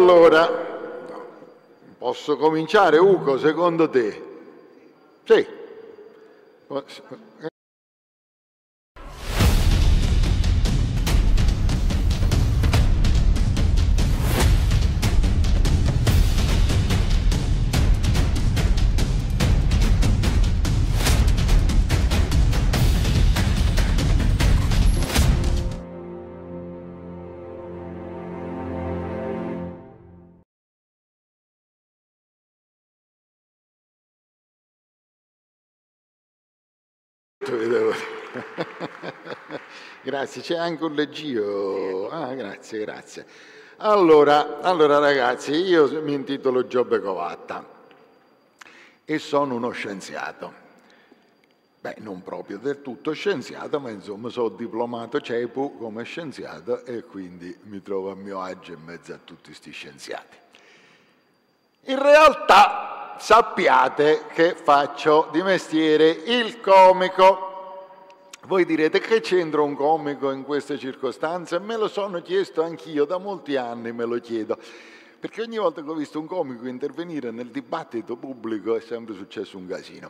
allora, posso cominciare, Ugo, secondo te? Sì. Grazie, c'è anche un leggio. Ah, grazie, grazie. Allora ragazzi, io mi intitolo Giobbe Covatta e sono uno scienziato. Beh, non proprio del tutto scienziato, ma insomma sono diplomato CEPU come scienziato e quindi mi trovo a mio agio in mezzo a tutti sti scienziati. In realtà sappiate che faccio di mestiere il comico. Voi direte, che c'entra un comico in queste circostanze? Me lo sono chiesto anch'io, da molti anni me lo chiedo, perché ogni volta che ho visto un comico intervenire nel dibattito pubblico è sempre successo un casino.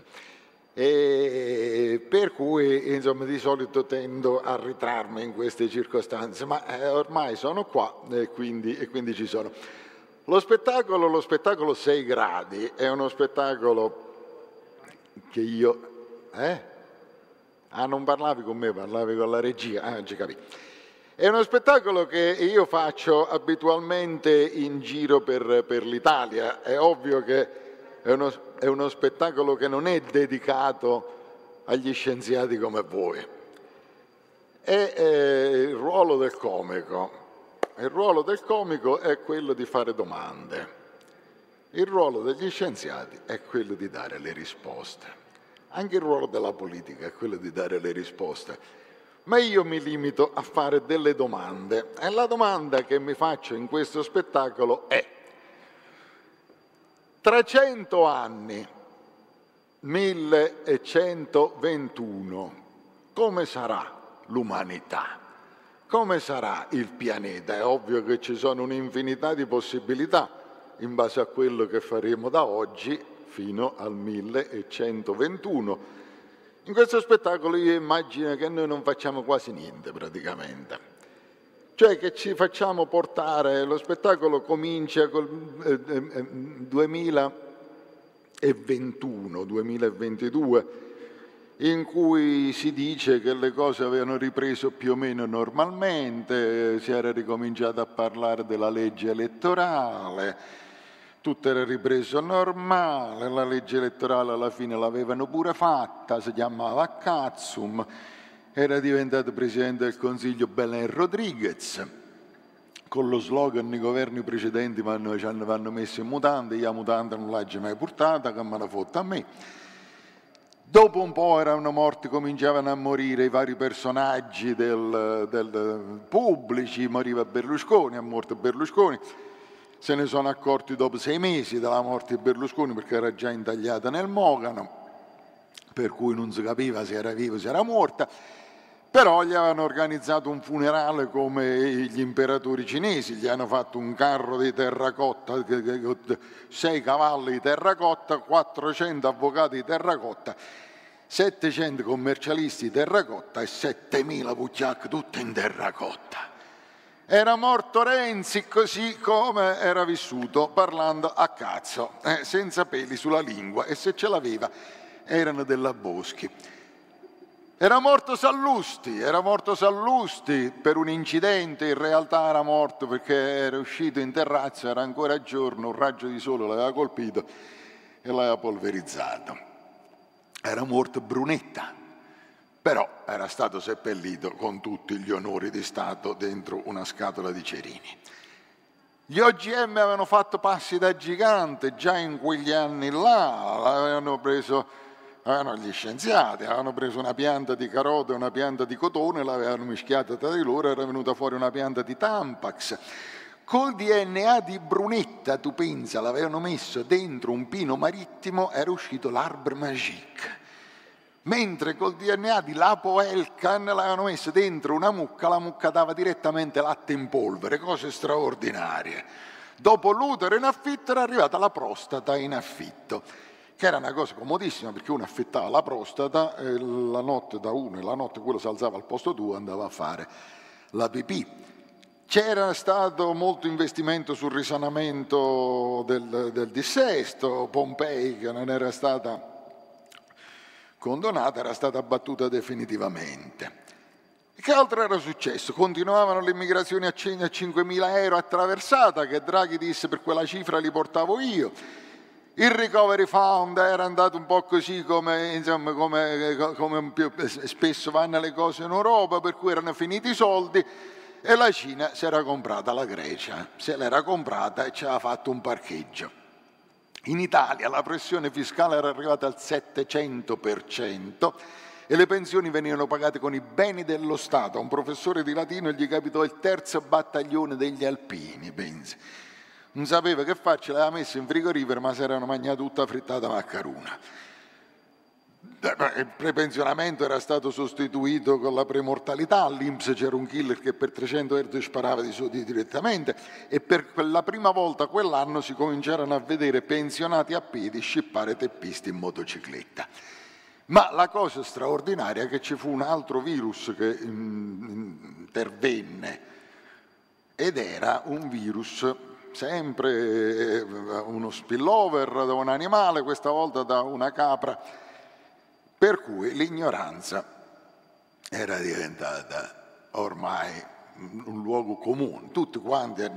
E per cui insomma di solito tendo a ritrarmi in queste circostanze, ma ormai sono qua e quindi ci sono. Lo spettacolo 6 gradi è uno spettacolo che io... Ah, non parlavi con me, parlavi con la regia. Ah, già capito. È uno spettacolo che io faccio abitualmente in giro per l'Italia. È ovvio che è uno spettacolo che non è dedicato agli scienziati come voi. È il ruolo del comico. Il ruolo del comico è quello di fare domande. Il ruolo degli scienziati è quello di dare le risposte. Anche il ruolo della politica è quello di dare le risposte. Ma io mi limito a fare delle domande. E la domanda che mi faccio in questo spettacolo è: tra 100 anni, 1121, come sarà l'umanità? Come sarà il pianeta? È ovvio che ci sono un'infinità di possibilità in base a quello che faremo da oggi fino al 1121. In questo spettacolo io immagino che noi non facciamo quasi niente praticamente. Cioè che ci facciamo portare, lo spettacolo comincia col 2021, 2022, in cui si dice che le cose avevano ripreso più o meno normalmente, si era ricominciato a parlare della legge elettorale, tutto era ripreso normale, la legge elettorale alla fine l'avevano pure fatta, si chiamava Cazzum, era diventato Presidente del Consiglio Belen Rodriguez, con lo slogan i governi precedenti ci hanno messo in mutande, io la mutanda non l'ho mai portata, che me la fotta a me. Dopo un po' erano morti, cominciavano a morire i vari personaggi pubblici, moriva Berlusconi, è morto Berlusconi. Se ne sono accorti dopo 6 mesi dalla morte di Berlusconi perché era già intagliata nel Mogano, per cui non si capiva se era vivo o se era morta, però gli avevano organizzato un funerale come gli imperatori cinesi, gli hanno fatto un carro di terracotta, 6 cavalli di terracotta, 400 avvocati di terracotta, 700 commercialisti di terracotta e 7000 pucciacchi tutti in terracotta. Era morto Renzi così come era vissuto, parlando a cazzo, senza peli sulla lingua, e se ce l'aveva erano della Boschi. Era morto Sallusti per un incidente, in realtà era morto perché era uscito in terrazzo, era ancora giorno, un raggio di sole l'aveva colpito e l'aveva polverizzato. Era morto Brunetta, però era stato seppellito con tutti gli onori di Stato dentro una scatola di cerini. Gli OGM avevano fatto passi da gigante già in quegli anni là, gli scienziati avevano preso una pianta di carota e una pianta di cotone, l'avevano mischiata tra di loro, era venuta fuori una pianta di Tampax. Col DNA di Brunetta, tu pensa, l'avevano messo dentro un pino marittimo, era uscito l'Arbre Magique. Mentre col DNA di Lapo Elkan l'avevano messo dentro una mucca, la mucca dava direttamente latte in polvere, cose straordinarie. Dopo l'utero in affitto era arrivata la prostata in affitto, che era una cosa comodissima perché uno affittava la prostata e la notte da uno e la notte quello si alzava al posto tuo e andava a fare la pipì. C'era stato molto investimento sul risanamento del dissesto, Pompei che non era stata condonata, era stata abbattuta definitivamente. Che altro era successo? Continuavano le immigrazioni a 5.000 euro a traversata, che Draghi disse per quella cifra li portavo io. Il recovery fund era andato un po' così come spesso vanno le cose in Europa, per cui erano finiti i soldi e la Cina si era comprata la Grecia, se l'era comprata e ci aveva fatto un parcheggio. In Italia la pressione fiscale era arrivata al 700%, e le pensioni venivano pagate con i beni dello Stato. A un professore di latino gli capitò il terzo battaglione degli alpini, pensi. Non sapeva che farci, l'aveva messo in frigorifero, ma si erano mangiati tutta frittata maccaruna. Il prepensionamento era stato sostituito con la premortalità, all'INPS c'era un killer che per 300 euro sparava direttamente, e per la prima volta quell'anno si cominciarono a vedere pensionati a piedi scippare teppisti in motocicletta. Ma la cosa straordinaria è che ci fu un altro virus che intervenne, ed era un virus, sempre uno spillover da un animale, questa volta da una capra, per cui l'ignoranza era diventata ormai un luogo comune. Tutti quanti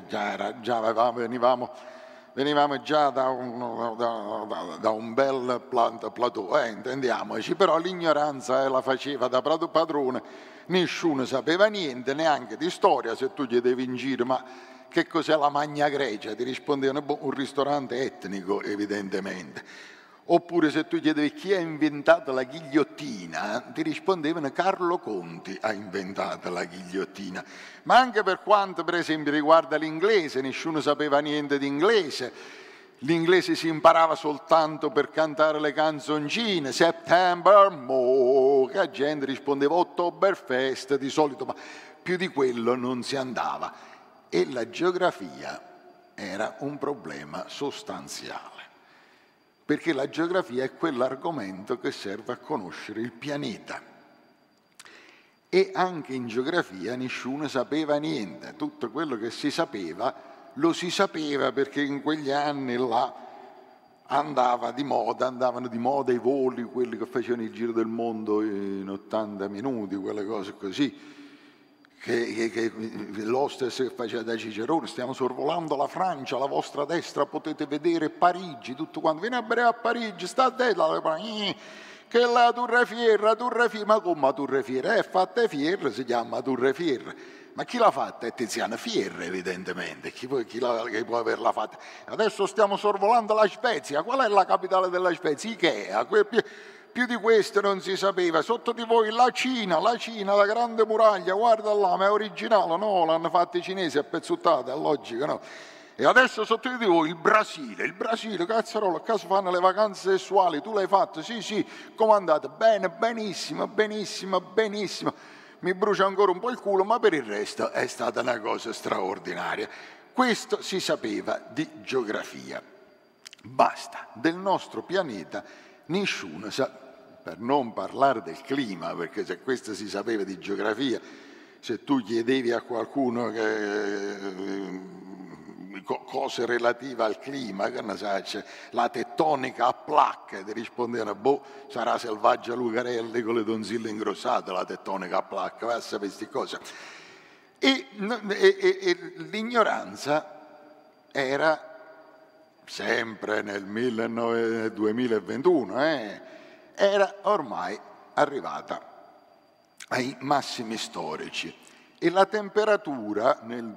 venivamo già da un bel plateau, intendiamoci, però l'ignoranza la faceva da padrone, nessuno sapeva niente, neanche di storia. Se tu chiedevi in giro ma che cos'è la Magna Grecia, ti rispondevano un ristorante etnico, evidentemente. Oppure se tu chiedevi chi ha inventato la ghigliottina, ti rispondevano Carlo Conti ha inventato la ghigliottina. Ma anche per quanto, per esempio, riguarda l'inglese, nessuno sapeva niente di inglese. L'inglese si imparava soltanto per cantare le canzoncine, September Mo, che la gente rispondeva Oktoberfest di solito, ma più di quello non si andava. E la geografia era un problema sostanziale, perché la geografia è quell'argomento che serve a conoscere il pianeta. E anche in geografia nessuno sapeva niente, tutto quello che si sapeva lo si sapeva perché in quegli anni là andavano di moda i voli, quelli che facevano il giro del mondo in 80 minuti, quelle cose così, che l'hostess che faceva da Cicerone, stiamo sorvolando la Francia, alla vostra destra potete vedere Parigi, tutto quanto, vieni a bere a Parigi, sta a te, che la Torre Fierra, ma come la Torre Fierra? È fatta Fierra, si chiama Torre Fierra. Ma chi l'ha fatta? È Tiziano Fierro, evidentemente, chi può averla fatta? Adesso stiamo sorvolando la Spezia, qual è la capitale della Spezia? Ikea, più di questo non si sapeva. Sotto di voi la Cina, la grande muraglia, guarda là, ma è originale, no? L'hanno fatta i cinesi a pezzuttata, è logico, no? E adesso sotto di voi il Brasile, cazzarola, a caso fanno le vacanze sessuali, tu l'hai fatto? Sì, come andate? Bene, benissimo, mi brucia ancora un po' il culo, ma per il resto è stata una cosa straordinaria. Questo si sapeva di geografia. Basta, del nostro pianeta nessuno sa, per non parlare del clima, perché se questo si sapeva di geografia, se tu chiedevi a qualcuno cose relative al clima, che ne sa, la tettonica a placche, ti rispondevano, sarà Selvaggia Lucarelli con le tonsille ingrossate, la tettonica a placche, vai a sapere queste cose. E l'ignoranza era sempre nel 2021, era ormai arrivata ai massimi storici. E la temperatura nel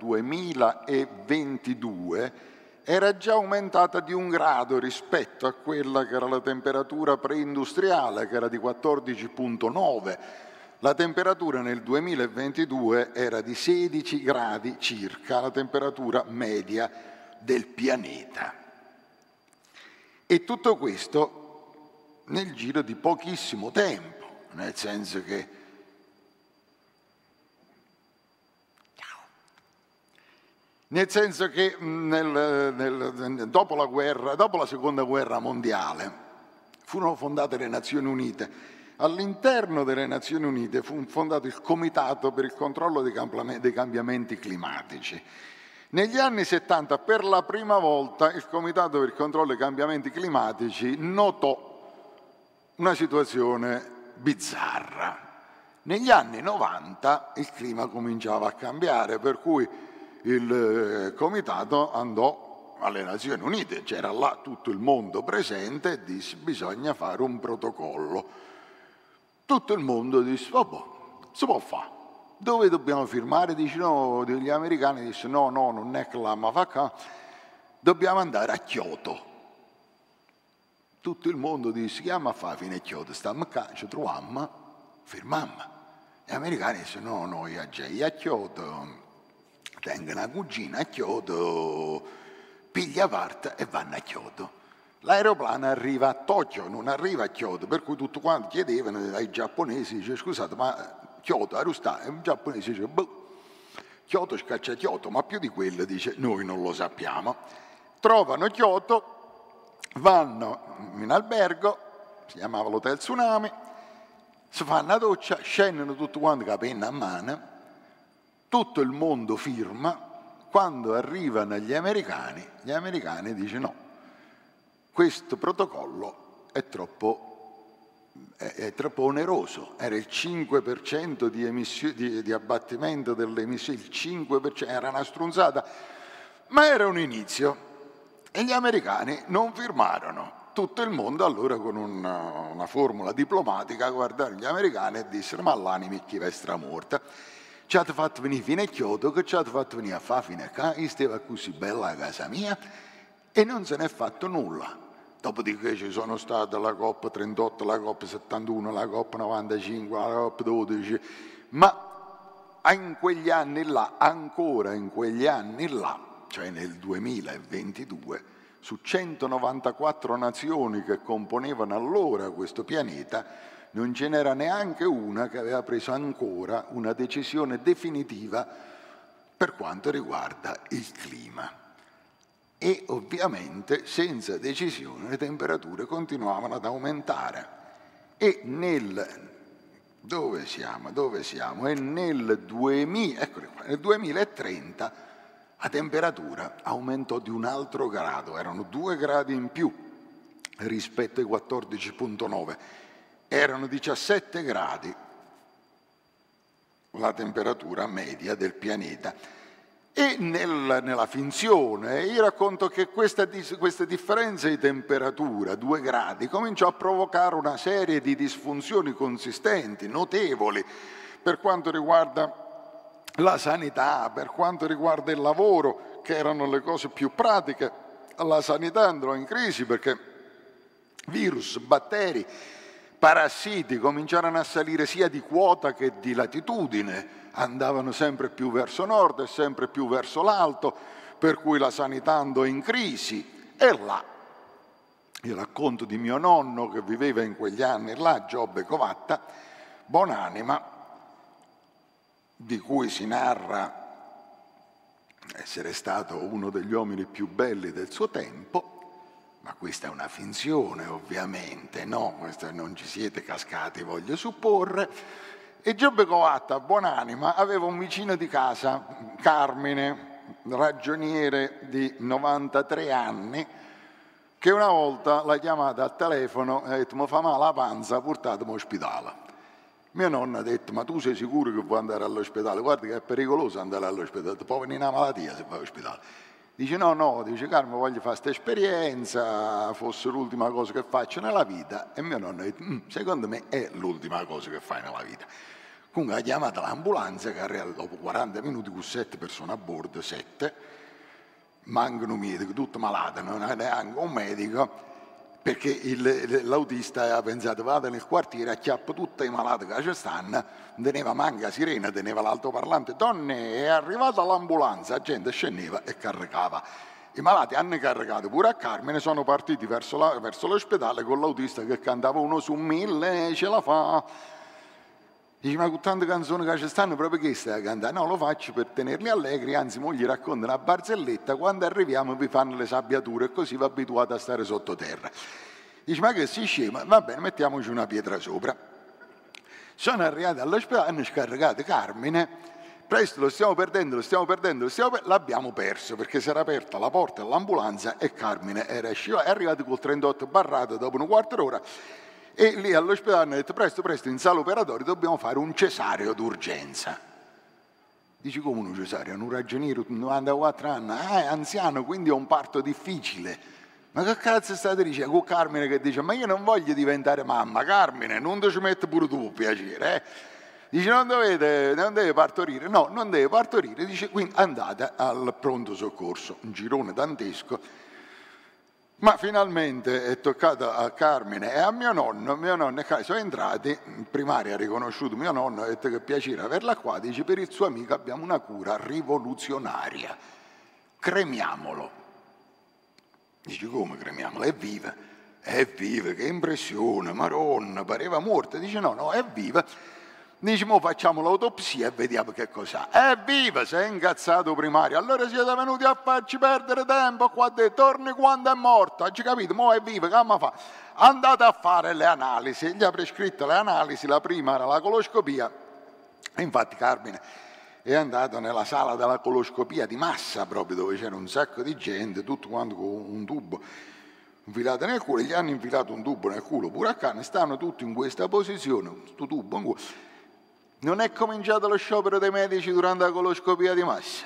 2022 era già aumentata di 1 grado rispetto a quella che era la temperatura preindustriale, che era di 14,9. La temperatura nel 2022 era di 16 gradi circa, la temperatura media del pianeta. E tutto questo nel giro di pochissimo tempo, nel senso che nel senso che dopo la seconda guerra mondiale furono fondate le Nazioni Unite. All'interno delle Nazioni Unite fu fondato il Comitato per il controllo dei cambiamenti climatici. Negli anni 70, per la prima volta, il Comitato per il controllo dei cambiamenti climatici notò una situazione bizzarra. Negli anni 90 il clima cominciava a cambiare, per cui il Comitato andò alle Nazioni Unite, c'era là tutto il mondo presente e disse bisogna fare un protocollo. Tutto il mondo disse vabbè, si può fare. Dove dobbiamo firmare? Dice no, gli americani dissero no, non è che la ma fa qua, dobbiamo andare a Kyoto. Tutto il mondo disse chiama a fare fino a Kyoto, stiamo qua, ci troviamo, firmiamo. Gli americani dissero no, io a Kyoto, tengo una cugina a Kyoto, piglia parte e vanno a Kyoto. L'aeroplano arriva a Tokyo, non arriva a Kyoto, per cui tutti quanti chiedevano ai giapponesi, dice scusate ma Kyoto, Arustà, e un giapponese dice boh, Kyoto scaccia Kyoto, ma più di quello dice noi non lo sappiamo. Trovano Kyoto, vanno in albergo, si chiamava l'Hotel Tsunami, si fanno la doccia, scendono tutti quanti con la penna a mano, tutto il mondo firma, quando arrivano gli americani dicono no, questo protocollo è troppo oneroso, era il 5% di abbattimento delle emissioni, il 5%, era una stronzata, ma era un inizio e gli americani non firmarono. Tutto il mondo allora con una formula diplomatica guardarono gli americani e dissero ma l'anima chi vestra morta, ci avete fatto venire fino a Kyoto, che ci avete fatto venire a fare fino a qua, io stavo così bella a casa mia e non se n'è fatto nulla. Dopodiché ci sono state la COP38, la COP71, la COP95, la COP12, ma in quegli anni là, ancora in quegli anni là, cioè nel 2022, su 194 nazioni che componevano allora questo pianeta, non ce n'era neanche una che aveva preso ancora una decisione definitiva per quanto riguarda il clima. E ovviamente senza decisione le temperature continuavano ad aumentare e dove siamo? E nel 2030 la temperatura aumentò di un altro grado, erano 2 gradi in più rispetto ai 14,9, erano 17 gradi la temperatura media del pianeta. E nella finzione io racconto che questa differenza di temperatura, 2 gradi, cominciò a provocare una serie di disfunzioni consistenti, notevoli, per quanto riguarda la sanità, per quanto riguarda il lavoro, che erano le cose più pratiche. La sanità andò in crisi perché virus, batteri, parassiti cominciarono a salire sia di quota che di latitudine, andavano sempre più verso nord e sempre più verso l'alto, per cui la sanità andò in crisi. E là, il racconto di mio nonno che viveva in quegli anni là, Giobbe Covatta, buonanima, di cui si narra essere stato uno degli uomini più belli del suo tempo, ma questa è una finzione ovviamente, no? Non ci siete cascati, voglio supporre. E Giobbe Covatta, buonanima, aveva un vicino di casa, Carmine, ragioniere di 93 anni, che una volta l'ha chiamata al telefono e ha detto mi fa male la panza, portatemi all'ospedale. Mio nonno ha detto ma tu sei sicuro che vuoi andare all'ospedale? Guarda che è pericoloso andare all'ospedale, ti può venire una malattia se vai all'ospedale. Dice no, dice Carmine voglio fare questa esperienza, fosse l'ultima cosa che faccio nella vita. E mio nonno ha detto secondo me è l'ultima cosa che fai nella vita. Comunque ha chiamato l'ambulanza che arriva dopo 40 minuti con 7 persone a bordo, 7, mancano un medico, tutti malati, non ha neanche un medico, perché l'autista aveva pensato vado nel quartiere, acchiappo tutti i malati che ci stanno, teneva manca sirena, teneva l'altoparlante, donne, è arrivata l'ambulanza, la gente scendeva e caricava. I malati hanno caricato pure a Carmine, sono partiti verso l'ospedale con l'autista che cantava uno su 1000, ce la fa. Dice, ma con tante canzoni che ci stanno, proprio che stai a cantare? No, lo faccio per tenerli allegri, anzi, mo gli racconto una barzelletta, quando arriviamo vi fanno le sabbiature e così va abituato a stare sottoterra. Dice, ma che si scema? Va bene, mettiamoci una pietra sopra. Sono arrivati all'ospedale, hanno scaricato Carmine, presto lo stiamo perdendo, l'abbiamo perso, perché si era aperta la porta dell'ambulanza e Carmine era scivolato, è arrivato col 38 barrato dopo un quarto d'ora. E lì all'ospedale hanno detto presto, in sala operatoria dobbiamo fare un cesareo d'urgenza. Dici, come un cesareo? Un ragioniero di 94 anni, è anziano, quindi è un parto difficile. Ma che cazzo state dicendo? Con Carmine che dice, ma io non voglio diventare mamma, Carmine, non ti ci metti pure tu, piacere, eh? Dice, non deve partorire. No, non deve partorire. Dice, quindi andate al pronto soccorso, un girone dantesco. Ma finalmente è toccato a Carmine e a mio nonno sono entrati, in primaria ha riconosciuto mio nonno, ha detto che piacere averla qua, dice per il suo amico abbiamo una cura rivoluzionaria, cremiamolo. Dice come cremiamolo? È viva, che impressione, maronna, pareva morta, dice no, è viva. Dice, mo facciamo l'autopsia e vediamo che cos'ha. È viva, si è incazzato primario. Allora siete venuti a farci perdere tempo qua dentro, torni quando è morta. Hai capito? Mo è viva, che ma fa? Andate a fare le analisi. Gli ha prescritto le analisi, la prima era la coloscopia. E infatti Carmine è andato nella sala della coloscopia di massa proprio, dove c'era un sacco di gente, tutto quanto con un tubo infilato nel culo. Gli hanno infilato un tubo nel culo pure a Carmine, stanno tutti in questa posizione, questo tubo in culo. Non è cominciato lo sciopero dei medici durante la coloscopia di massa.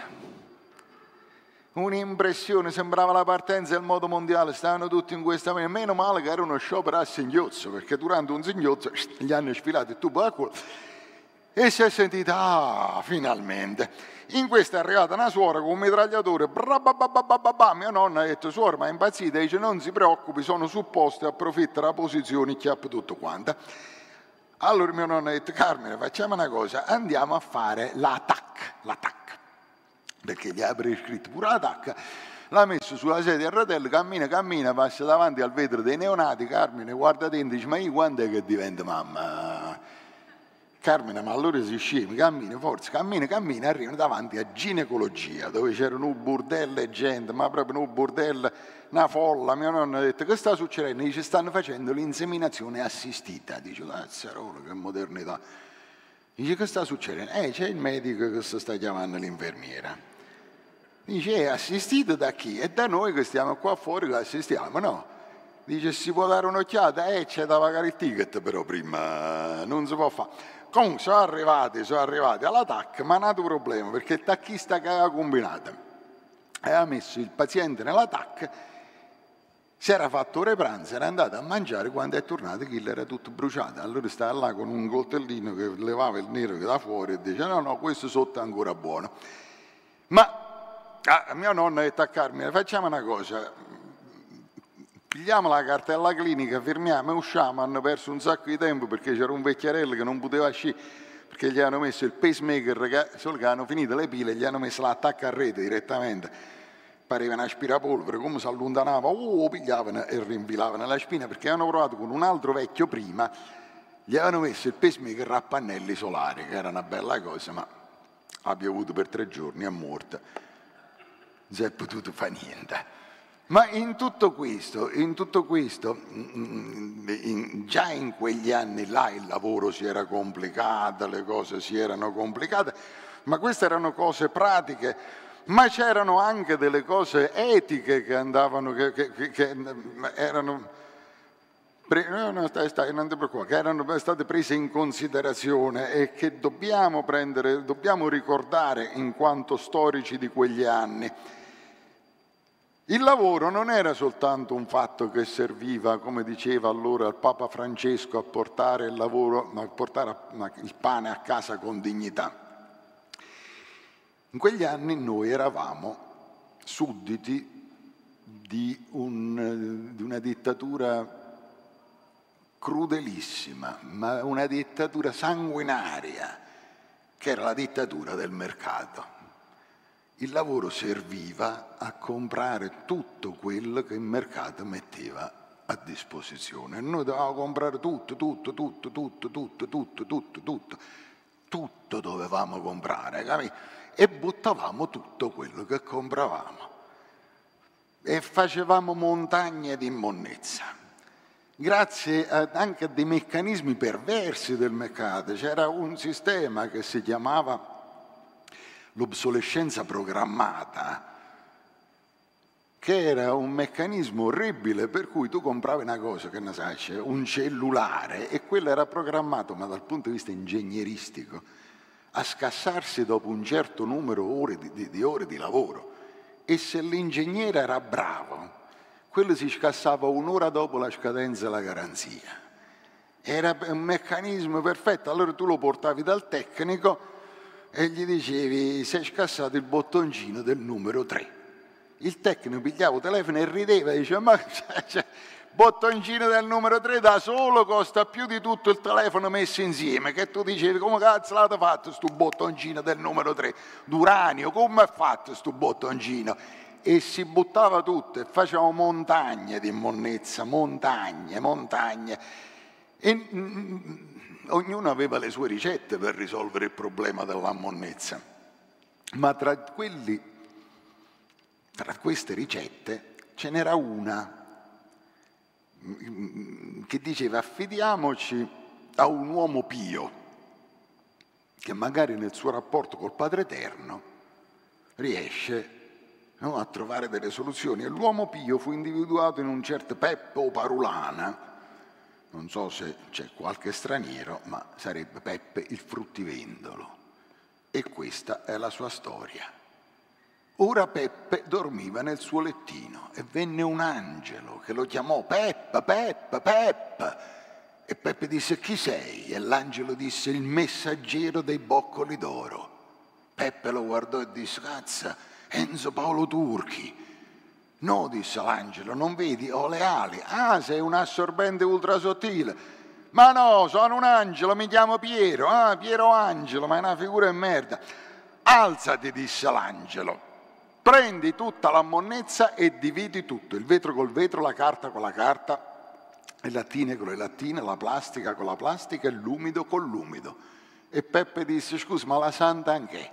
Un'impressione, sembrava la partenza del moto mondiale, stavano tutti in questa maniera. Meno male che era uno sciopero a singhiozzo, perché durante un singhiozzo gli hanno sfilato il tubo da culo e si è sentita, finalmente. In questa è arrivata una suora con un mitragliatore, mio nonno ha detto, suora, ma è impazzita? Dice, non si preoccupi, sono supposto, approfitta della posizione, chiappa tutto quanto. Allora mio nonno ha detto, Carmine, facciamo una cosa, andiamo a fare l'attack, perché gli ha prescritto pure l'attack, l'ha messo sulla sedia a rotelle, cammina, passa davanti al vetro dei neonati, Carmine guarda dentro e dice, ma io quando è che divento mamma? Carmine, ma allora si scemi, cammina, forza, cammina, arrivano davanti a ginecologia, dove c'erano un bordello e gente, ma proprio un bordello, una folla. Mio nonno ha detto, che sta succedendo? Dice, stanno facendo l'inseminazione assistita. Dice, cazzarola, che modernità. Dice, che sta succedendo? C'è il medico che si sta chiamando l'infermiera. Dice, è assistito da chi? È da noi che stiamo qua fuori che assistiamo, no? Dice, si può dare un'occhiata? C'è da pagare il ticket però prima, non si può fare. Comunque sono arrivati all'attacco, ma non ha un problema, perché il tacchista che aveva combinato aveva messo il paziente nell'attacco, si era fatto ore pranzo, era andato a mangiare, quando è tornato che era tutto bruciato. Allora stava là con un coltellino che levava il nero da fuori e dice, no, questo sotto è ancora buono. Ma mio nonno ha detto a Carmine, facciamo una cosa, pigliamo la cartella clinica, firmiamo e usciamo. Hanno perso un sacco di tempo perché c'era un vecchiarello che non poteva uscire perché gli hanno messo il pacemaker, solo che hanno finito le pile e gli hanno messo l'attacco a rete direttamente. Pareva un aspirapolvere, come si allontanava, pigliavano e rinfilavano la spina, perché avevano provato con un altro vecchio prima, gli avevano messo il pacemaker a pannelli solari, che era una bella cosa, ma ha piovuto per 3 giorni, è morta. Non si è potuto fare niente. Ma in tutto questo, già in quegli anni là il lavoro si era complicato, le cose si erano complicate, ma queste erano cose pratiche, ma c'erano anche delle cose etiche che andavano, che erano, non ti preoccupare, che erano state prese in considerazione e che dobbiamo ricordare in quanto storici di quegli anni. Il lavoro non era soltanto un fatto che serviva, come diceva allora il Papa Francesco, a portare il lavoro, ma a portare il pane a casa con dignità. In quegli anni noi eravamo sudditi di una dittatura crudelissima, ma una dittatura sanguinaria, che era la dittatura del mercato. Il lavoro serviva a comprare tutto quello che il mercato metteva a disposizione. Noi dovevamo comprare tutto. tutto dovevamo comprare, capito? E buttavamo tutto quello che compravamo e facevamo montagne di immondizia. Grazie anche a dei meccanismi perversi del mercato, c'era un sistema che si chiamava l'obsolescenza programmata, che era un meccanismo orribile per cui tu compravi una cosa, che ne sai, un cellulare, e quello era programmato, ma dal punto di vista ingegneristico, a scassarsi dopo un certo numero di ore di lavoro. E se l'ingegnere era bravo, quello si scassava un'ora dopo la scadenza della garanzia. Era un meccanismo perfetto. Allora tu lo portavi dal tecnico e gli dicevi: sei scassato il bottoncino del numero 3. Il tecnico pigliava il telefono e rideva e diceva: ma bottoncino del numero 3 da solo costa più di tutto il telefono messo insieme. Che tu dicevi: come cazzo l'avete fatto sto bottoncino del numero 3? D'uranio, come è fatto sto bottoncino? E si buttava tutto e facevamo montagne di immondizia, montagne. E ognuno aveva le sue ricette per risolvere il problema dell'immondizia. Ma tra queste ricette ce n'era una che diceva: affidiamoci a un uomo pio che magari nel suo rapporto col Padre Eterno riesce a trovare delle soluzioni. E l'uomo pio fu individuato in un certo Peppo Parulana, non so se c'è qualche straniero, ma sarebbe Peppe il fruttivendolo, e questa è la sua storia. Ora Peppe dormiva nel suo lettino e venne un angelo che lo chiamò: Peppa, Peppa, Peppa. E Peppe disse: chi sei? E l'angelo disse: il messaggero dei boccoli d'oro. Peppe lo guardò e disse: cazzo, Enzo Paolo Turchi. No, disse l'angelo, non vedi? Ho le ali. Ah, sei un assorbente ultrasottile. Ma no, sono un angelo, mi chiamo Piero. Ah, Piero Angelo, ma è una figura di merda. Alzati, disse l'angelo. Prendi tutta la monnezza e dividi tutto, il vetro col vetro, la carta con la carta, le lattine con le lattine, la plastica con la plastica e l'umido con l'umido. E Peppe disse: scusa, ma la santa anche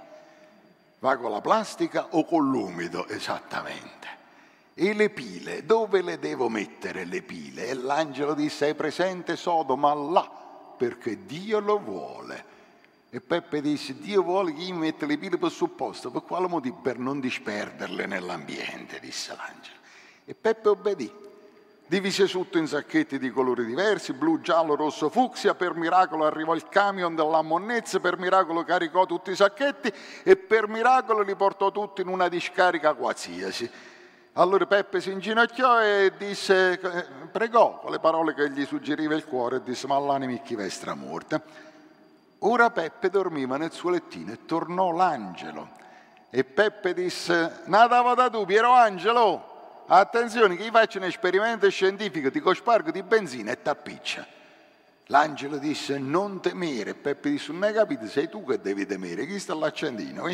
va con la plastica o con l'umido? Esattamente. E le pile, dove le devo mettere le pile? E l'angelo disse: hai presente Sodoma? Là, perché Dio lo vuole. E Peppe disse: Dio vuole che io metta le pile per supposto. Per quale motivo? Per non disperderle nell'ambiente, disse l'angelo. E Peppe obbedì. Divise tutto in sacchetti di colori diversi, blu, giallo, rosso, fucsia. Per miracolo arrivò il camion della monnezza, per miracolo caricò tutti i sacchetti e per miracolo li portò tutti in una discarica qualsiasi. Allora Peppe si inginocchiò e disse, pregò con le parole che gli suggeriva il cuore, e disse: ma l'anima chi vestra morte. Ora Peppe dormiva nel suo lettino e tornò l'angelo. E Peppe disse: nata da tu, Piero Angelo, attenzione che io faccio un esperimento scientifico, ti cospargo di benzina e t'appiccia. L'angelo disse: non temere. E Peppe disse: non hai capito, sei tu che devi temere, chi sta l'accendino?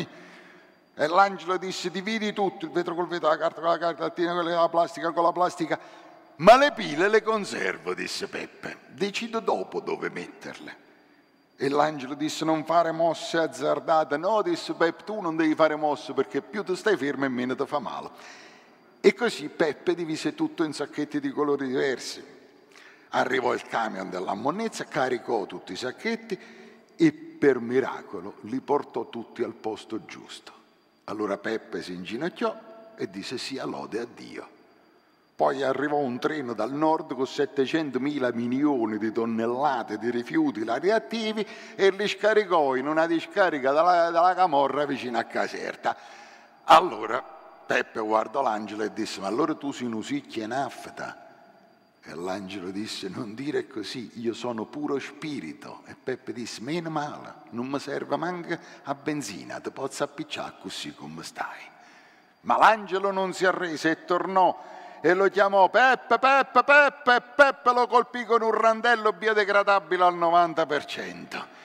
E l'angelo disse: dividi tutto, il vetro col vetro, la carta con la carta, la lattina con la plastica con la plastica, ma le pile le conservo, disse Peppe, decido dopo dove metterle. E l'angelo disse: non fare mosse azzardate. No, disse Peppe, tu non devi fare mosse, perché più tu stai fermo e meno ti fa male. E così Peppe divise tutto in sacchetti di colori diversi. Arrivò il camion della monnezza, caricò tutti i sacchetti e per miracolo li portò tutti al posto giusto. Allora Peppe si inginocchiò e disse: sia lode a Dio. Poi arrivò un treno dal nord con 700.000 milioni di tonnellate di rifiuti radioattivi e li scaricò in una discarica della Camorra vicino a Caserta. Allora Peppe guardò l'angelo e disse: ma allora tu sei un'usicchia nafta? E l'angelo disse: non dire così, io sono puro spirito. E Peppe disse: meno male, non mi serve manco a benzina, ti posso appicciare così come stai. Ma l'angelo non si arrese e tornò e lo chiamò: Peppe, Peppe, Peppe, e Peppe lo colpì con un randello biodegradabile al 90%.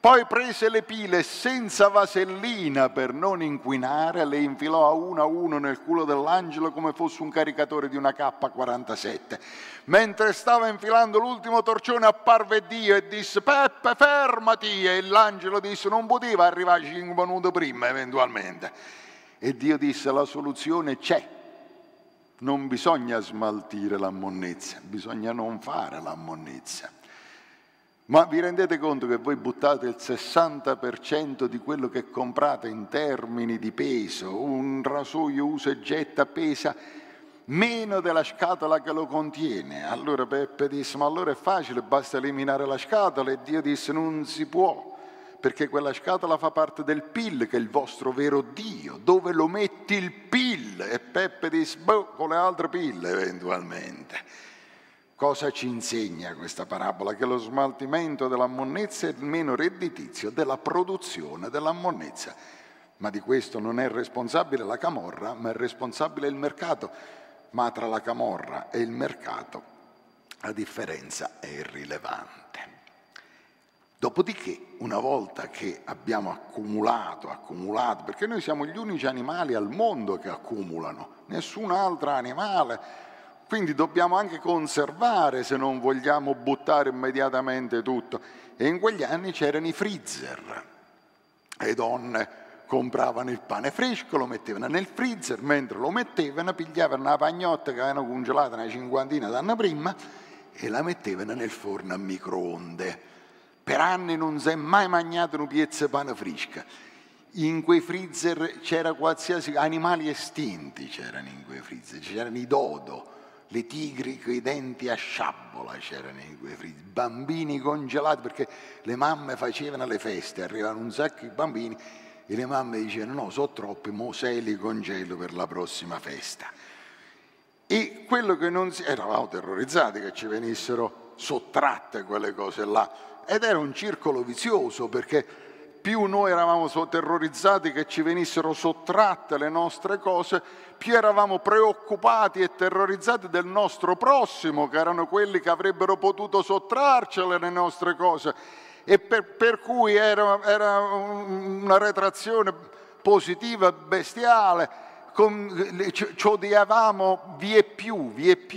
Poi prese le pile senza vasellina per non inquinare, le infilò a uno nel culo dell'angelo come fosse un caricatore di una K47. Mentre stava infilando l'ultimo torcione apparve Dio e disse: Peppe, fermati! E l'angelo disse: non poteva arrivare 5 minuti prima eventualmente. E Dio disse: la soluzione c'è. Non bisogna smaltire la monnezza, bisogna non fare la monnezza. Ma vi rendete conto che voi buttate il 60% di quello che comprate in termini di peso? Un rasoio usa e getta pesa meno della scatola che lo contiene. Allora Peppe disse: ma allora è facile, basta eliminare la scatola. E Dio disse: non si può, perché quella scatola fa parte del PIL, che è il vostro vero Dio. Dove lo metti il PIL? E Peppe disse: boh, con le altre pille eventualmente. Cosa ci insegna questa parabola? Che lo smaltimento della monnezza è meno redditizio della produzione della monnezza. Ma di questo non è responsabile la camorra, ma è responsabile il mercato. Ma tra la camorra e il mercato la differenza è irrilevante. Dopodiché, una volta che abbiamo accumulato, perché noi siamo gli unici animali al mondo che accumulano, nessun altro animale. Quindi dobbiamo anche conservare se non vogliamo buttare immediatamente tutto. E in quegli anni c'erano i freezer. Le donne compravano il pane fresco, lo mettevano nel freezer, mentre lo mettevano pigliavano una pagnotta che avevano congelato una cinquantina d'anni prima e la mettevano nel forno a microonde. Per anni non si è mai mangiato una piezza di pane fresca. In quei freezer c'era qualsiasi animali estinti, c'erano in quei freezer, c'erano i dodo, le tigri con i denti a sciabola c'erano in quei freezer, bambini congelati, perché le mamme facevano le feste, arrivavano un sacco di bambini e le mamme dicevano: no, sono troppi, mo se li congelo per la prossima festa. E quello che non si... eravamo terrorizzati che ci venissero sottratte quelle cose là, ed era un circolo vizioso, perché più noi eravamo terrorizzati che ci venissero sottratte le nostre cose, più eravamo preoccupati e terrorizzati del nostro prossimo, che erano quelli che avrebbero potuto sottrarcele le nostre cose. E per cui era una retrazione positiva bestiale, ci odiavamo vie più,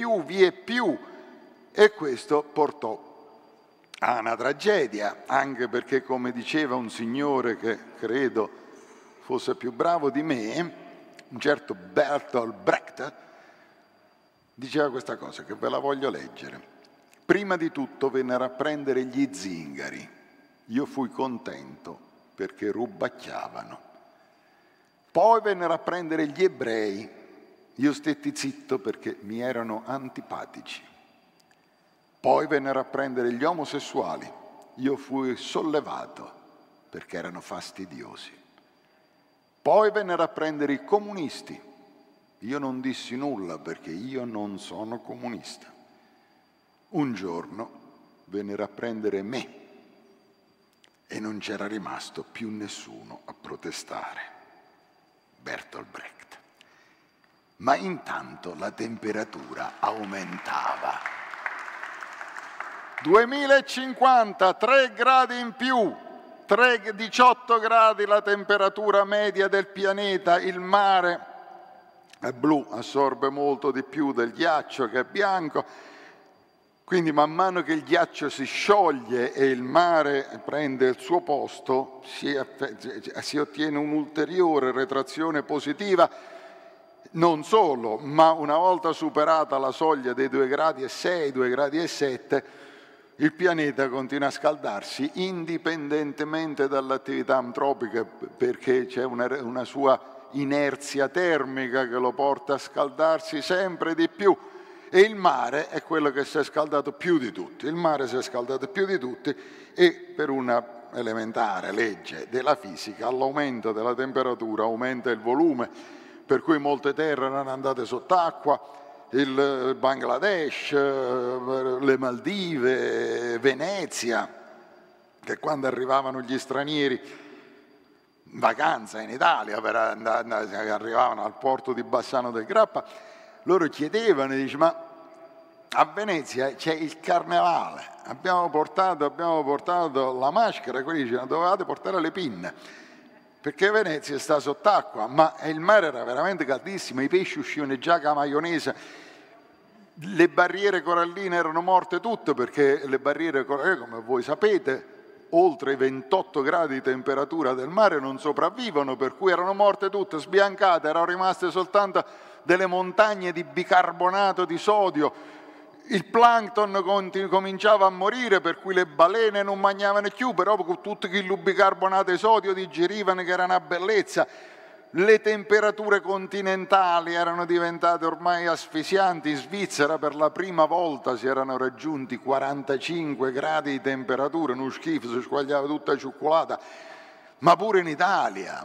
e questo portò a una tragedia, anche perché, come diceva un signore che credo fosse più bravo di me, un certo Bertolt Brecht, diceva questa cosa, che ve la voglio leggere. Prima di tutto vennero a prendere gli zingari, io fui contento perché rubacchiavano. Poi vennero a prendere gli ebrei, io stetti zitto perché mi erano antipatici. Poi vennero a prendere gli omosessuali, io fui sollevato perché erano fastidiosi. Poi vennero a prendere i comunisti, io non dissi nulla perché io non sono comunista. Un giorno vennero a prendere me e non c'era rimasto più nessuno a protestare. Bertolt Brecht. Ma intanto la temperatura aumentava. 2050, 3 gradi in più, 18 gradi la temperatura media del pianeta, il mare è blu, assorbe molto di più del ghiaccio che è bianco, quindi man mano che il ghiaccio si scioglie e il mare prende il suo posto, si ottiene un'ulteriore retrazione positiva. Non solo, ma una volta superata la soglia dei 2,6 gradi, 2,7 gradi, il pianeta continua a scaldarsi indipendentemente dall'attività antropica, perché c'è una sua inerzia termica che lo porta a scaldarsi sempre di più. E il mare è quello che si è scaldato più di tutti. Il mare si è scaldato più di tutti e per una elementare legge della fisica, all'aumento della temperatura aumenta il volume, per cui molte terre erano andate sott'acqua, il Bangladesh, le Maldive, Venezia, che quando arrivavano gli stranieri in vacanza in Italia, arrivavano al porto di Bassano del Grappa, loro chiedevano, dice, ma a Venezia c'è il carnevale, abbiamo portato la maschera, quelli dicevano dovevate portare le pinne, perché Venezia sta sott'acqua, ma il mare era veramente caldissimo, i pesci uscivano già con la maionese, le barriere coralline erano morte tutte, perché le barriere coralline, come voi sapete, oltre i 28 gradi di temperatura del mare non sopravvivono, per cui erano morte tutte, sbiancate, erano rimaste soltanto delle montagne di bicarbonato di sodio. Il plankton cominciava a morire, per cui le balene non mangiavano più, però con tutto il bicarbonato di sodio digerivano, che era una bellezza. Le temperature continentali erano diventate ormai asfissianti. In Svizzera per la prima volta si erano raggiunti 45 gradi di temperatura, uno schifo, si squagliava tutta la cioccolata. Ma pure in Italia,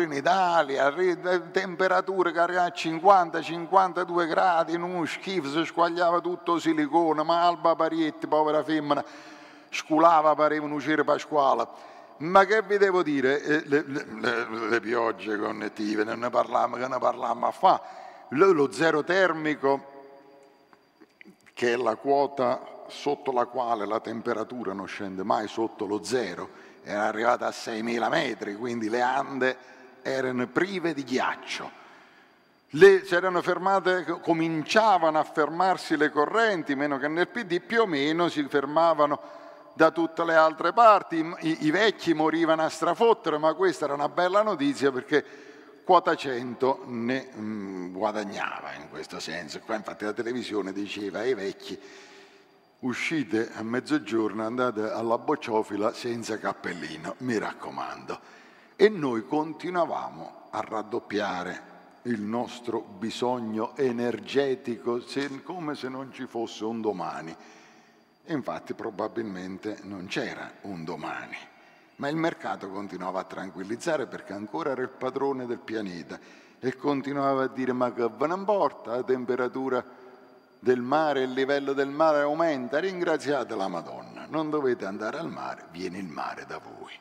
temperature che arrivavano a 50-52 gradi, in uno schifo, si squagliava tutto silicone, ma Alba Parietti, povera femmina, sculava, pareva un ucire pasquale. Ma che vi devo dire, le piogge connettive, che ne parlavamo a fa, lo zero termico, che è la quota sotto la quale la temperatura non scende mai sotto lo zero, era arrivata a 6.000 metri, quindi le Ande erano prive di ghiaccio. Si erano fermate, cominciavano a fermarsi le correnti, meno che nel PD, più o meno si fermavano da tutte le altre parti. I vecchi morivano a strafottere, ma questa era una bella notizia, perché quota 100 ne guadagnava in questo senso. Qua infatti la televisione diceva ai vecchi: uscite a mezzogiorno, andate alla bocciofila senza cappellino, mi raccomando. E noi continuavamo a raddoppiare il nostro bisogno energetico come se non ci fosse un domani. E infatti probabilmente non c'era un domani, ma il mercato continuava a tranquillizzare, perché ancora era il padrone del pianeta, e continuava a dire: ma che ve ne importa, la temperatura del mare, il livello del mare aumenta, ringraziate la Madonna, non dovete andare al mare, viene il mare da voi.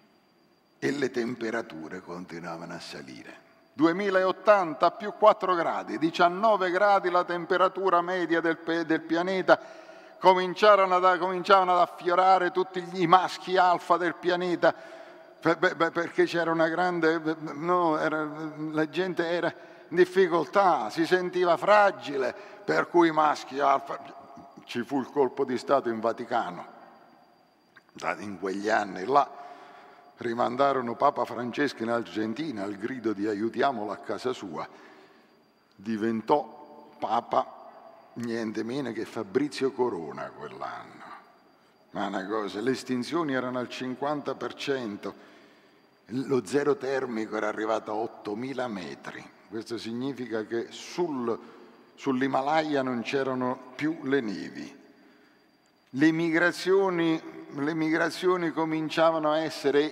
E le temperature continuavano a salire. 2080 più 4 gradi, 19 gradi la temperatura media del pianeta. Cominciavano ad affiorare tutti i maschi alfa del pianeta, perché c'era una grande... la gente era in difficoltà, si sentiva fragile, per cui i maschi alfa... Ci fu il colpo di Stato in Vaticano, in quegli anni là. Rimandarono Papa Francesco in Argentina al grido di aiutiamolo a casa sua. Diventò Papa niente meno che Fabrizio Corona quell'anno. Ma una cosa, le estinzioni erano al 50%, lo zero termico era arrivato a 8.000 metri. Questo significa che sull'Himalaya non c'erano più le nevi. Le migrazioni cominciavano a essere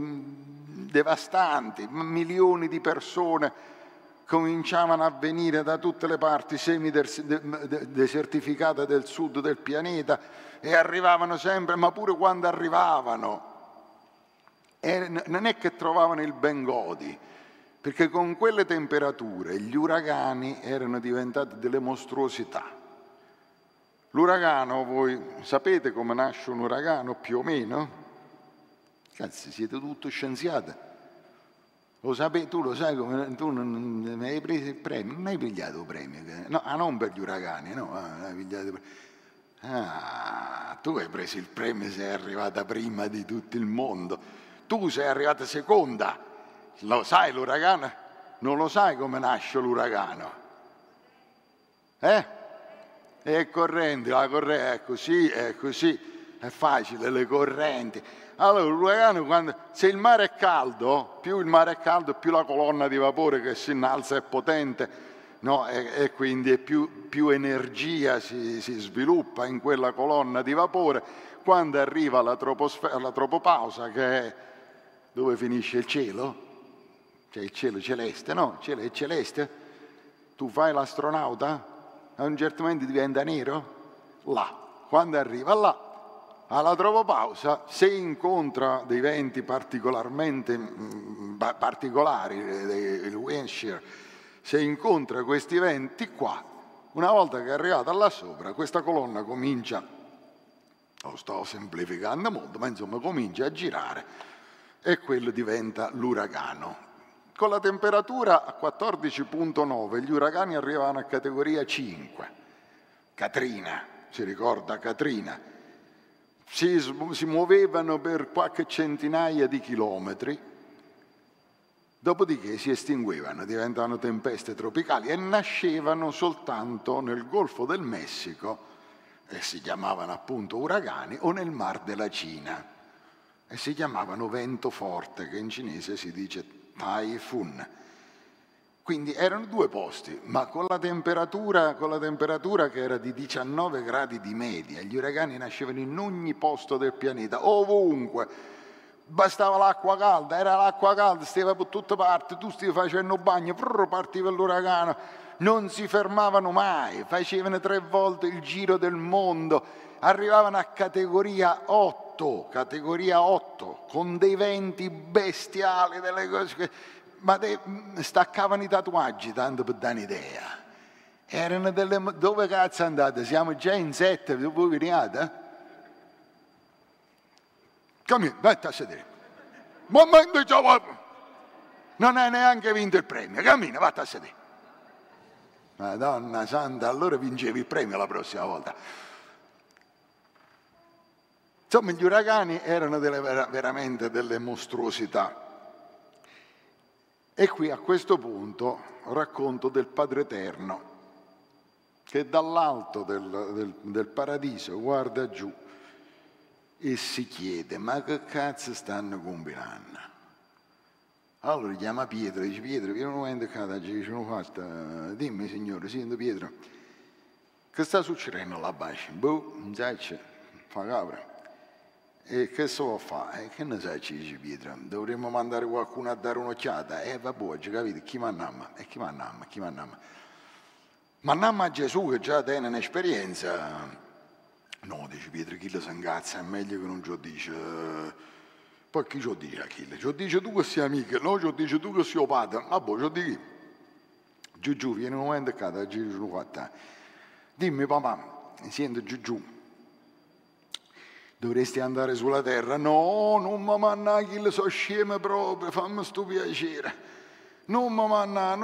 devastanti, milioni di persone cominciavano a venire da tutte le parti semi-desertificate del sud del pianeta, e arrivavano sempre, ma pure quando arrivavano non è che trovavano il Bengodi, perché con quelle temperature gli uragani erano diventati delle mostruosità. L'uragano, voi sapete come nasce un uragano più o meno? Cazzo, siete tutti scienziati. Lo sapete, tu lo sai come, tu non hai preso il premio, non hai pigliato il premio, no, non per gli uragani, no, hai pigliato il premio. Ah, tu hai preso il premio, sei arrivata prima di tutto il mondo, tu sei arrivata seconda, lo sai l'uragano? Non lo sai come nasce l'uragano? È corrente, la corrente è così, è facile, le correnti. Allora l'uragano, se il mare è caldo, più il mare è caldo, più la colonna di vapore che si innalza è potente, no? E quindi più energia si sviluppa in quella colonna di vapore. Quando arriva la tropopausa, che è dove finisce il cielo, cioè il cielo celeste, no? Il cielo è celeste, tu fai l'astronauta, a un certo momento diventa nero, là, quando arriva là, alla tropopausa, se incontra dei venti particolarmente particolari, il wind shear, se incontra questi venti qua, Una volta che è arrivata là sopra, questa colonna comincia, lo sto semplificando molto, ma insomma comincia a girare e quello diventa l'uragano. Con la temperatura a 14,9 gli uragani arrivavano a categoria 5. Katrina, si ricorda Katrina? Si muovevano per qualche centinaia di chilometri, dopodiché si estinguevano, diventavano tempeste tropicali e nascevano soltanto nel Golfo del Messico e si chiamavano appunto uragani, o nel Mar della Cina e si chiamavano vento forte, che in cinese si dice Taifun. Quindi erano due posti, ma con la temperatura che era di 19 gradi di media. Gli uragani nascevano in ogni posto del pianeta, ovunque. Bastava l'acqua calda, era l'acqua calda, stava per tutte parti, tu stavi facendo bagno, partiva l'uragano, non si fermavano mai, facevano 3 volte il giro del mondo, arrivavano a categoria 8, con dei venti bestiali, delle cose ma staccavano i tatuaggi, tanto per dare un'idea. Erano dove cazzo andate? Siamo già in 7, voi veniate? Cammina, vai a sedere. Momento, non hai neanche vinto il premio. Cammina, vai a sedere. Madonna santa, allora vincevi il premio la prossima volta. Insomma, gli uragani erano veramente delle mostruosità. E qui a questo punto racconto del Padre Eterno, che dall'alto del paradiso guarda giù e si chiede: ma che cazzo stanno combinando? Allora chiama Pietro e dice: Pietro, vieni un momento qua, dimmi signore, sento Pietro, che sta succedendo là bacio? Boh, non sai, fa capra. E che si può fare? Che ne sai, ci dice Pietro? Dovremmo mandare qualcuno a dare un'occhiata? Vabbè, capite? Chi mannamma? E chi mannamma? Mannamma a Gesù che già tiene un'esperienza. No, dice Pietro, chi lo si ingazza, è meglio che non ci lo dice. Poi chi ci lo dice a chi? Ci lo dice tu che sei amico, no? Ci lo dice tu che sei padre. Vabbè, ci lo dici. Giù, vieni un momento qua, da giro sono fatta. Dimmi papà, senti Giù. Dovresti andare sulla terra. No, non mi manna, chi le so sceme proprio, fammi sto piacere. Non mi manna,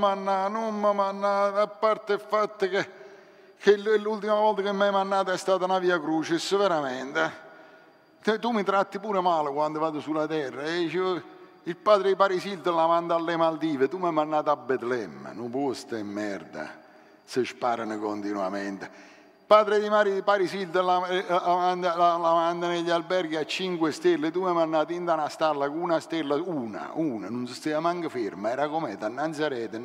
a parte il fatto che l'ultima volta che mi hai mandato è stata una via crucis, veramente. Tu mi tratti pure male quando vado sulla terra. Il padre di Parisilda la manda alle Maldive, tu mi hai mandato a Betlemme, non può stare in merda, si sparano continuamente. Padre di Parisilda la manda negli alberghi a 5 stelle, tu mi hai mandato in una stalla con una stella, una, non si stava manco ferma, era come innanzi a rete.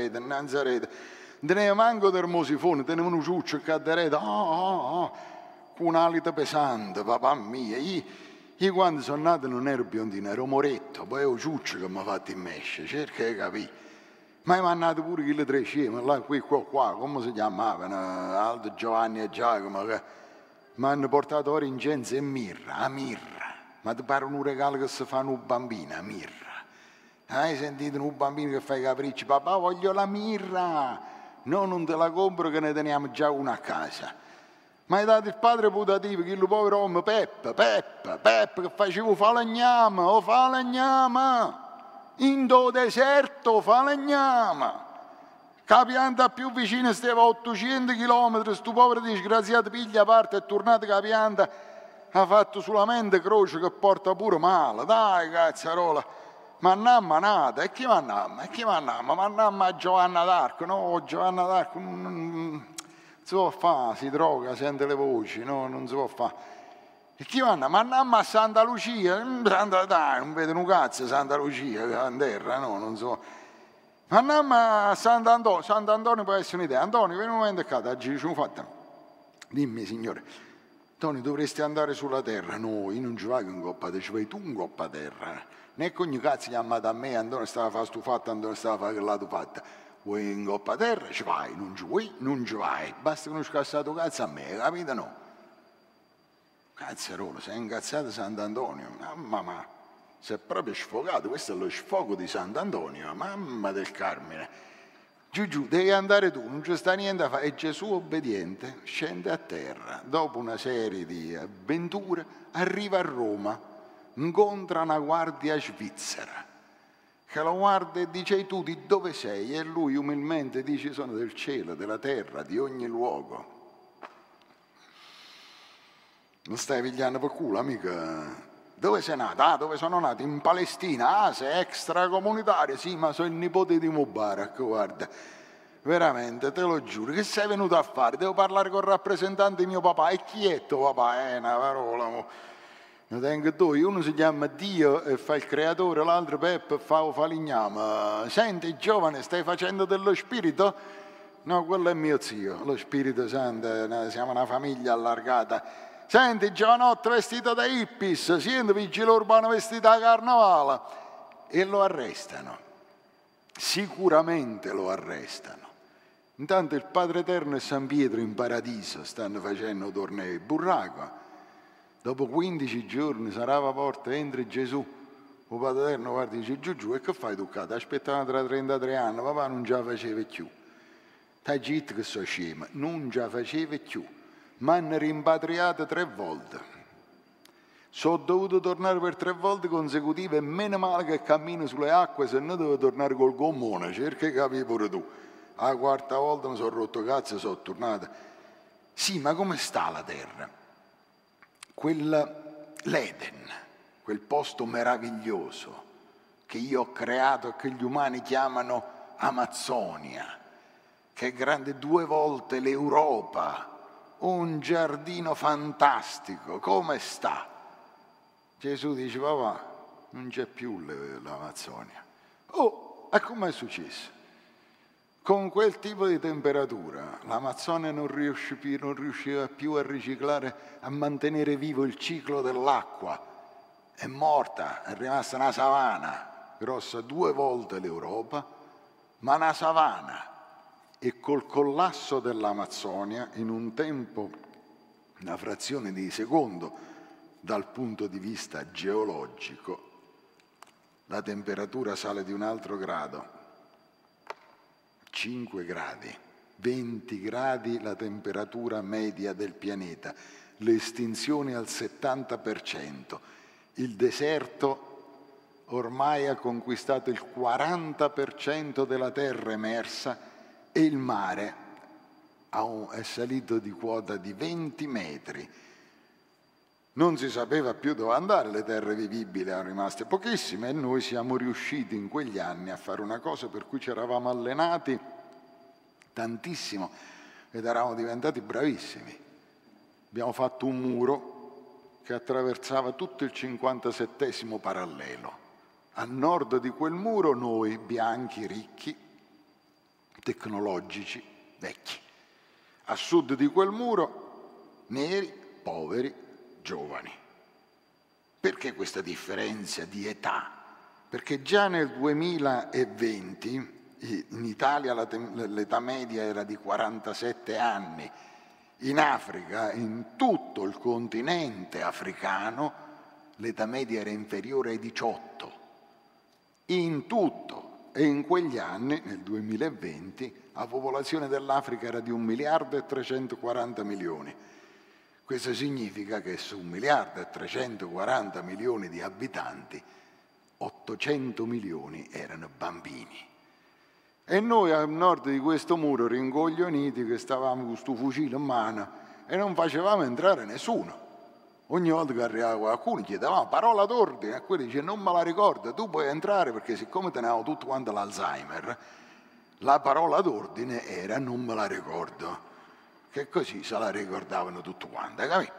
Teneva manco termosifone, teneva un ciuccio che addereta, con un alito pesante, papà mio. Io quando sono nato non ero biondino, ero moretto, poi ero ciuccio che mi ha fatto in mesce, cerca di capire. Ma mi hanno mandato pure quelle 3 sceme, là, qua, come si chiamavano, Aldo, Giovanni e Giacomo, che mi hanno portato ora incenso e mirra, ma ti pare un regalo che si fa a un bambino, a mirra. Hai sentito un bambino che fa i capricci, papà voglio la mirra, no non te la compro che ne teniamo già una a casa. Ma hai dato il padre putativo, che il povero uomo, Peppe, che facevo falegname. In do deserto falegnama, la pianta più vicina stava a 800 km, sto povero disgraziato piglia parte è tornato che la pianta ha fatto solamente croce che porta pure male, dai cazzarola, mannamma nata, e chi mannamma? Mannamma a Giovanna d'Arco, no, Giovanna d'Arco non si può fare, si droga, sente le voci, no, non si può fare. E chi vanno? Ma andiamo a Santa Lucia, dai, non vedo un cazzo Santa Lucia, che è in terra, no, non so. Ma andiamo a Sant'Antonio può essere un'idea. Antonio, vieni un momento qua, oggi ci fatto. Dimmi, signore, Antonio, dovresti andare sulla terra. No, io non ci vado in coppa terra, ci vai tu in coppa terra. né che ogni cazzo chiamata a me, Antonio stava a fare sto fatto, Antonio stava a fare quell'altro fatto. Vuoi in coppa terra, ci vai, non ci vuoi, non ci vai. Basta che non scassato cazzo a me, capito no? Cazzarola, sei incazzato Sant'Antonio, mamma mia, sei proprio sfogato, questo è lo sfogo di Sant'Antonio, mamma del Carmine. giù, devi andare tu, non ci sta niente a fare. E Gesù, obbediente, scende a terra. Dopo una serie di avventure, arriva a Roma, incontra una guardia svizzera, che lo guarda e dice: tu di dove sei? E lui umilmente dice: sono del cielo, della terra, di ogni luogo. Non stai pigliando per culo, amica? Dove sei nato? Ah, dove sono nato? In Palestina. Ah, sei extracomunitario? Sì, ma sono il nipote di Mubarak, guarda. Veramente, te lo giuro. Che sei venuto a fare? Devo parlare con il rappresentante di mio papà. E chi è tuo papà? Una parola. Ne tengo due. Uno si chiama Dio e fa il creatore, l'altro Peppo e fa falegname. Senti, giovane, stai facendo dello spirito? No, quello è mio zio, lo Spirito Santo. Siamo una famiglia allargata. Senti, giovanotto vestito da hippies, senti, vigile urbano vestito da carnavale. E lo arrestano. Sicuramente lo arrestano. Intanto il Padre Eterno e San Pietro in paradiso stanno facendo tornei di burraco. Dopo 15 giorni sarà la porta, entra Gesù. Il Padre Eterno guarda e dice: giù, e che fai tu qua? Ti aspettavano tra 33 anni, papà non ce la faceva più. T'hai detto che sono scema, non ce la faceva più. Mi hanno rimpatriato 3 volte. Sono dovuto tornare per 3 volte consecutive e meno male che cammino sulle acque, se no devo tornare col gommone, cerca di capire pure tu. La 4ª volta mi sono rotto cazzo e sono tornato. Sì, ma come sta la terra? L'Eden, quel posto meraviglioso che io ho creato e che gli umani chiamano Amazzonia, che è grande 2 volte l'Europa, un giardino fantastico, come sta? Gesù dice: papà, non c'è più l'Amazzonia. Oh, e com'è successo? Con quel tipo di temperatura l'Amazzonia non riusciva più a riciclare, a mantenere vivo il ciclo dell'acqua. È morta, è rimasta una savana, grossa 2 volte l'Europa, ma una savana. E col collasso dell'Amazzonia, in un tempo, una frazione di secondo, dal punto di vista geologico, la temperatura sale di un altro grado, 5 gradi, 20 gradi la temperatura media del pianeta, le estinzioni al 70%, il deserto ormai ha conquistato il 40% della terra emersa, e il mare è salito di quota di 20 metri. Non si sapeva più dove andare, le terre vivibili erano rimaste pochissime e noi siamo riusciti in quegli anni a fare una cosa per cui ci eravamo allenati tantissimo ed eravamo diventati bravissimi. Abbiamo fatto un muro che attraversava tutto il 57° parallelo. A nord di quel muro noi, bianchi, ricchi, tecnologici, vecchi. A sud di quel muro, neri, poveri, giovani. Perché questa differenza di età? Perché già nel 2020 in Italia l'età media era di 47 anni, in Africa, in tutto il continente africano, l'età media era inferiore ai 18, in tutto. E in quegli anni, nel 2020, la popolazione dell'Africa era di 1.340.000.000. Questo significa che su 1.340.000.000 di abitanti, 800 milioni erano bambini. E noi a nord di questo muro, ringoglioniti, che stavamo con questo fucile in mano e non facevamo entrare nessuno. Ogni volta che arrivava qualcuno chiedevamo parola d'ordine e quelli dice: non me la ricordo, tu puoi entrare, perché siccome tenevo tutto quanto l'Alzheimer, la parola d'ordine era non me la ricordo, che così se la ricordavano tutto quanto, capito?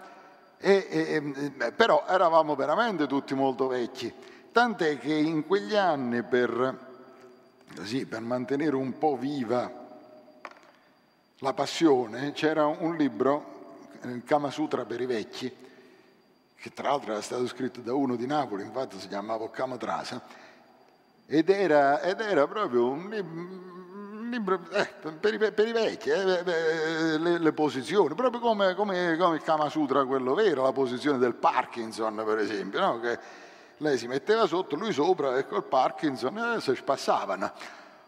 Però eravamo veramente tutti molto vecchi, tant'è che in quegli anni per mantenere un po' viva la passione c'era un libro, il Kama Sutra per i vecchi, che tra l'altro era stato scritto da uno di Napoli, infatti si chiamava Kamatrasa, ed era proprio un libro per i vecchi, le posizioni, proprio come il Kama Sutra, quello vero, la posizione del Parkinson, per esempio, no? Che lei si metteva sotto, lui sopra, e col Parkinson si spassavano.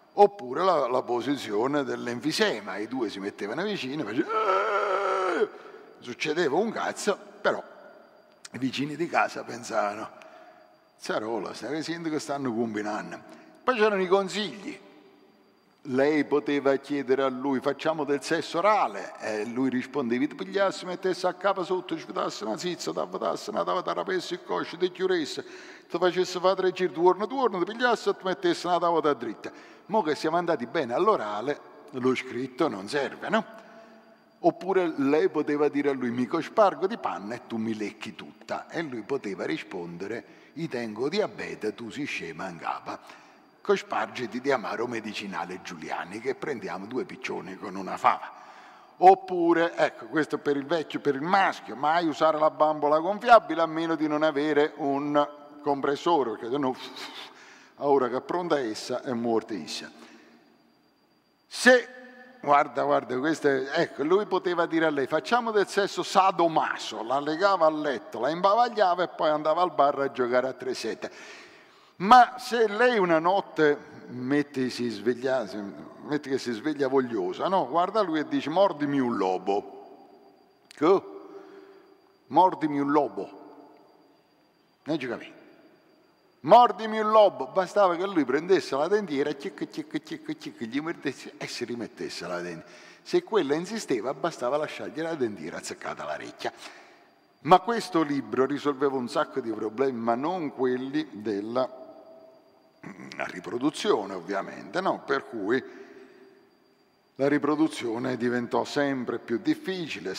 oppure la posizione dell'enfisema, i due si mettevano vicini, succedeva un cazzo, però i vicini di casa pensavano, Zarola, stai sindaco stanno combinando. Poi c'erano i consigli. Lei poteva chiedere a lui, facciamo del sesso orale, e lui rispondeva, ti pigliassi, mettessi a capo sotto, ci vedassi una zizza, ti avvatassi, una tarapessi il coscio, ti chiudessi, ti facessi fare 3 giri, tuorno, ti pigliassi e ti mettessi una tavola dritta. Mo che siamo andati bene all'orale, lo scritto non serve, no? Oppure lei poteva dire a lui, mi cospargo di panna e tu mi lecchi tutta. E lui poteva rispondere, io tengo diabete, tu si scema in capa. Cospargiti di amaro medicinale Giuliani, che prendiamo 2 piccioni con una fava. Oppure, ecco, questo per il vecchio, per il maschio, mai usare la bambola gonfiabile a meno di non avere un compressore, perché sennò, ora che è pronta essa, è morta essa. Se, guarda, questo ecco, lui poteva dire a lei, facciamo del sesso sadomaso, la legava al letto, la imbavagliava e poi andava al bar a giocare a 3-7. Ma se lei una notte metti che si sveglia vogliosa, no? Guarda lui e dice mordimi un lobo. Che? Mordimi un lobo. Non ci capisci? Mordimi un lobo. Bastava che lui prendesse la dentiera, gli mordesse e si rimettesse la dentiera. Se quella insisteva, bastava lasciargli la dentiera azzeccata all'orecchia. Ma questo libro risolveva un sacco di problemi, ma non quelli della riproduzione, ovviamente, no? Per cui la riproduzione diventò sempre più difficile,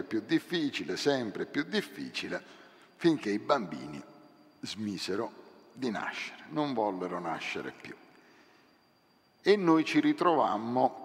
finché i bambini smisero di nascere, non vollero nascere più. E noi ci ritrovammo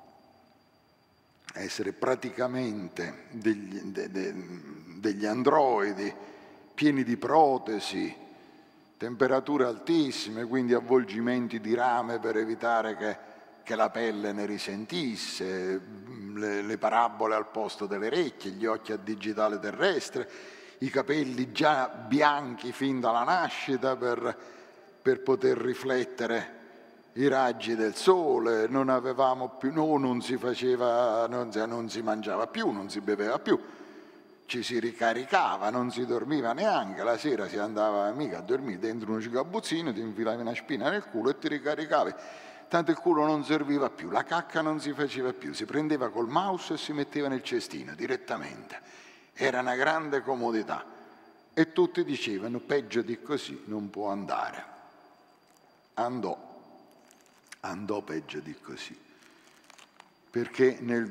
a essere praticamente degli androidi pieni di protesi, temperature altissime, quindi avvolgimenti di rame per evitare che la pelle ne risentisse, le parabole al posto delle orecchie, gli occhi a digitale terrestre, i capelli già bianchi fin dalla nascita per poter riflettere i raggi del sole, non avevamo più, non si mangiava più, non si beveva più, ci si ricaricava, non si dormiva neanche, la sera si andava mica a dormire dentro uno sgabuzzino, ti infilavi una spina nel culo e ti ricaricavi. Tanto il culo non serviva più, la cacca non si faceva più, si prendeva col mouse e si metteva nel cestino direttamente. Era una grande comodità. E tutti dicevano, peggio di così non può andare. Andò peggio di così. Perché nel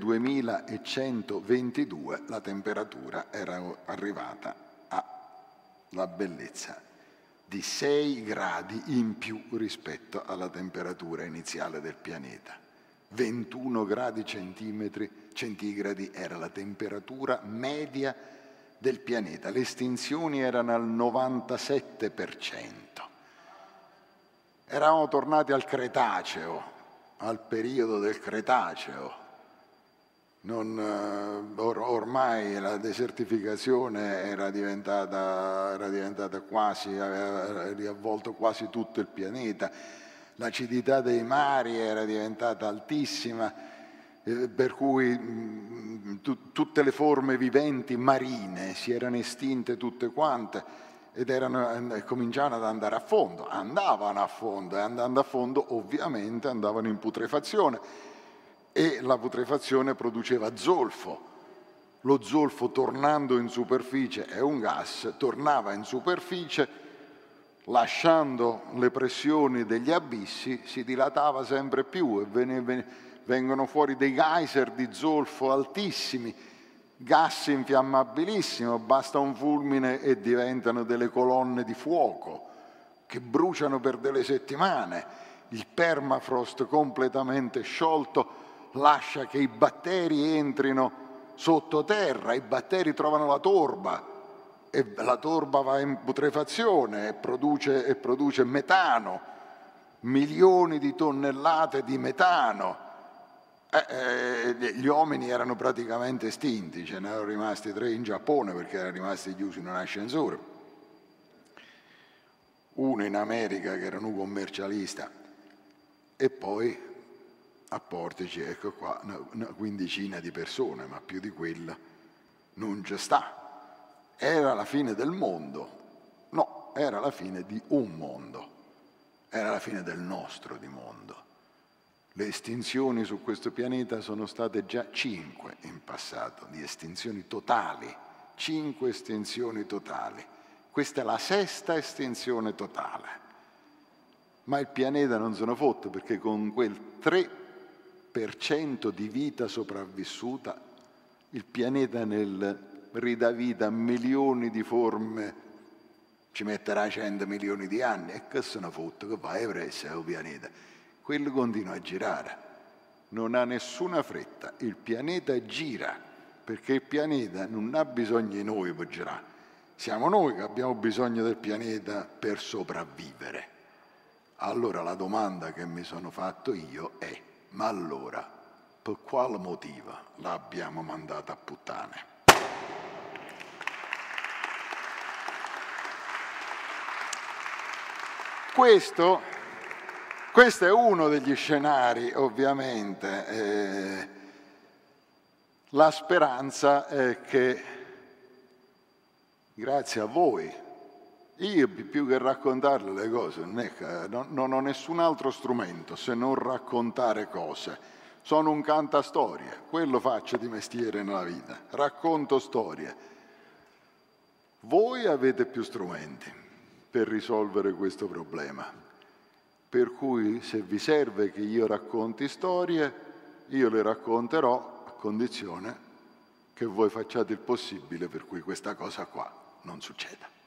2122 la temperatura era arrivata alla bellezza di 6 gradi in più rispetto alla temperatura iniziale del pianeta. 21 gradi centigradi era la temperatura media del pianeta. Le estinzioni erano al 97%. Eravamo tornati al Cretaceo, al periodo del Cretaceo. Ormai la desertificazione era diventata quasi, aveva riavvolto quasi tutto il pianeta, l'acidità dei mari era diventata altissima, per cui tutte le forme viventi marine si erano estinte tutte quante ed cominciavano ad andare a fondo, andavano a fondo e andando a fondo ovviamente andavano in putrefazione. E la putrefazione produceva zolfo. Lo zolfo, tornando in superficie, è un gas, tornava in superficie, lasciando le pressioni degli abissi, si dilatava sempre più e vengono fuori dei geyser di zolfo altissimi, gas infiammabilissimo, basta un fulmine e diventano delle colonne di fuoco che bruciano per delle settimane. Il permafrost completamente sciolto lascia che i batteri entrino sottoterra, i batteri trovano la torba e la torba va in putrefazione e produce metano, milioni di tonnellate di metano. Gli uomini erano praticamente estinti, ce ne erano rimasti 3 in Giappone perché erano rimasti chiusi in un ascensore, uno in America che era un commercialista. e poi a Portici, ecco qua, una quindicina di persone, ma più di quella non ci sta. Era la fine del mondo? No, era la fine di un mondo, era la fine del nostro di mondo. Le estinzioni su questo pianeta sono state già 5 in passato, di estinzioni totali, 5 estinzioni totali. Questa è la 6ª estinzione totale. Ma il pianeta non se ne fotte, perché con quel 3% di vita sopravvissuta, il pianeta nel ridà vita a milioni di forme ci metterà 100 milioni di anni, e che se ne fotte, che vai presso il pianeta. Quello continua a girare, non ha nessuna fretta, il pianeta gira, perché il pianeta non ha bisogno di noi per girare, siamo noi che abbiamo bisogno del pianeta per sopravvivere. Allora la domanda che mi sono fatto io è: ma allora per quale motivo l'abbiamo mandata a puttane? Questo è uno degli scenari, ovviamente. La speranza è che, grazie a voi, io più che raccontarle le cose, non ho nessun altro strumento se non raccontare cose. Sono un cantastorie, quello faccio di mestiere nella vita, racconto storie. Voi avete più strumenti per risolvere questo problema. Per cui se vi serve che io racconti storie, io le racconterò a condizione che voi facciate il possibile per cui questa cosa qua non succeda.